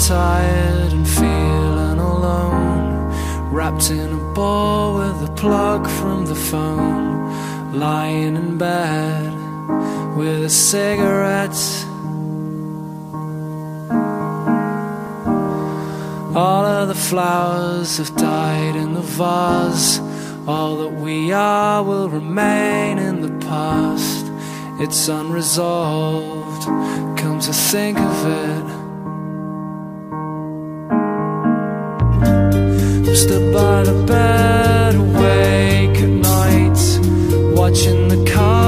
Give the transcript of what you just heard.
tired and feeling alone, wrapped in a ball with a plug from the phone, lying in bed with a cigarette. All of the flowers have died in the vase. All that we are will remain in the past. It's unresolved, come to think of it. I'm stood by the bed, awake at night, watching the car